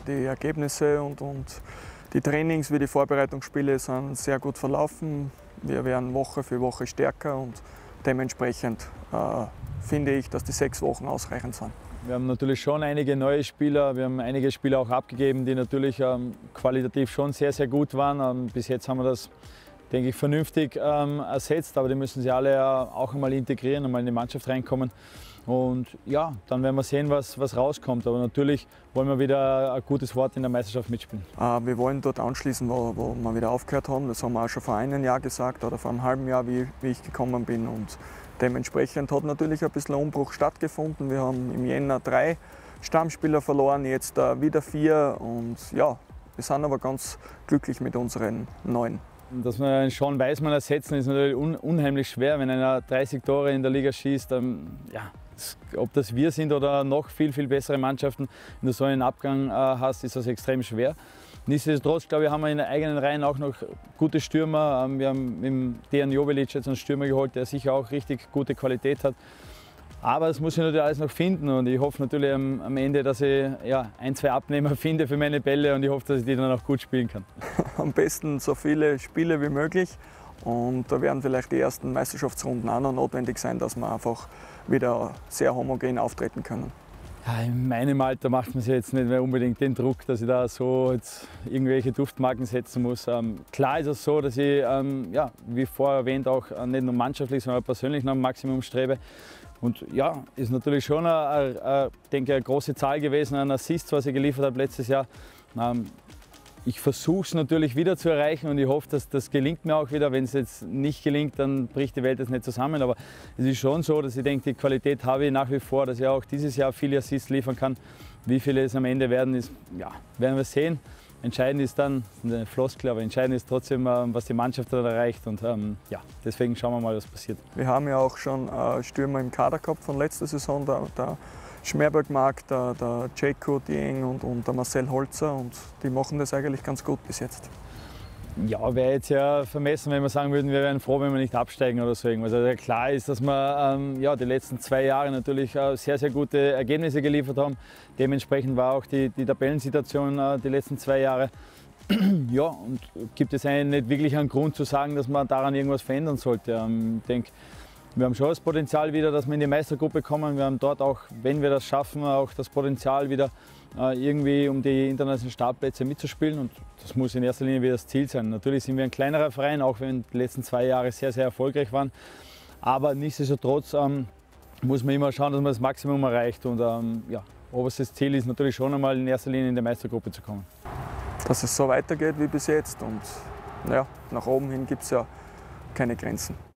Die Ergebnisse und die Trainings wie die Vorbereitungsspiele sind sehr gut verlaufen. Wir werden Woche für Woche stärker und dementsprechend finde ich, dass die 6 Wochen ausreichend sind. Wir haben natürlich schon einige neue Spieler, wir haben einige Spieler auch abgegeben, die natürlich qualitativ schon sehr, sehr gut waren. Bis jetzt haben wir das, denke ich, vernünftig ersetzt, aber die müssen sie alle auch einmal integrieren, einmal in die Mannschaft reinkommen. Und ja, dann werden wir sehen, was rauskommt. Aber natürlich wollen wir wieder ein gutes Wort in der Meisterschaft mitspielen. Wir wollen dort anschließen, wo wir wieder aufgehört haben. Das haben wir auch schon vor einem Jahr gesagt oder vor einem halben Jahr, wie ich gekommen bin. Und dementsprechend hat natürlich ein bisschen Umbruch stattgefunden. Wir haben im Jänner 3 Stammspieler verloren, jetzt wieder 4. Und ja, wir sind aber ganz glücklich mit unseren neuen. Dass wir einen Sean Weisman ersetzen, ist natürlich unheimlich schwer. Wenn einer 30 Tore in der Liga schießt, ja, ob das wir sind oder noch viel, viel bessere Mannschaften, wenn du so einen Abgang hast, ist das extrem schwer. Nichtsdestotrotz, glaube ich, haben wir in den eigenen Reihen auch noch gute Stürmer. Wir haben mit Dejan Joveljic jetzt einen Stürmer geholt, der sicher auch richtig gute Qualität hat. Aber das muss ich natürlich alles noch finden und ich hoffe natürlich am Ende, dass ich ja, 1, 2 Abnehmer finde für meine Bälle und ich hoffe, dass ich die dann auch gut spielen kann. Am besten so viele Spiele wie möglich und da werden vielleicht die ersten Meisterschaftsrunden auch noch notwendig sein, dass wir einfach wieder sehr homogen auftreten können. Ja, in meinem Alter macht man sich jetzt nicht mehr unbedingt den Druck, dass ich da so jetzt irgendwelche Duftmarken setzen muss. Klar ist es so, dass ich, ja, wie vorher erwähnt, auch nicht nur mannschaftlich, sondern auch persönlich nach dem Maximum strebe. Und ja, ist natürlich schon denke ich, eine große Zahl gewesen an Assists, was ich geliefert habe letztes Jahr. Ich versuche es natürlich wieder zu erreichen und ich hoffe, dass das gelingt mir auch wieder. Wenn es jetzt nicht gelingt, dann bricht die Welt jetzt nicht zusammen. Aber es ist schon so, dass ich denke, die Qualität habe ich nach wie vor, dass ich auch dieses Jahr viele Assists liefern kann. Wie viele es am Ende werden, ja, werden wir sehen. Entscheidend ist dann, eine Floskel, aber entscheidend ist trotzdem, was die Mannschaft dann erreicht. Und ja, deswegen schauen wir mal, was passiert. Wir haben ja auch schon Stürmer im Kader gehabt von letzter Saison. Der Schmerberg-Mark, der Jayco Dieng und der Marcel Holzer und die machen das eigentlich ganz gut bis jetzt. Ja, wäre jetzt ja vermessen, wenn wir sagen würden, wir wären froh, wenn wir nicht absteigen oder so irgendwas. Also klar ist, dass wir ja, die letzten 2 Jahre natürlich sehr, sehr gute Ergebnisse geliefert haben. Dementsprechend war auch die Tabellensituation die letzten 2 Jahre. Ja, und gibt es eigentlich nicht wirklich einen Grund zu sagen, dass man daran irgendwas verändern sollte. Ich denke, wir haben schon das Potenzial wieder, dass wir in die Meistergruppe kommen. Wir haben dort auch, wenn wir das schaffen, auch das Potenzial wieder irgendwie um die internationalen Startplätze mitzuspielen. Und das muss in erster Linie wieder das Ziel sein. Natürlich sind wir ein kleinerer Verein, auch wenn die letzten 2 Jahre sehr, sehr erfolgreich waren. Aber nichtsdestotrotz muss man immer schauen, dass man das Maximum erreicht. Und ja, oberstes Ziel ist natürlich schon einmal in erster Linie in die Meistergruppe zu kommen. Dass es so weitergeht wie bis jetzt und ja, nach oben hin gibt es ja keine Grenzen.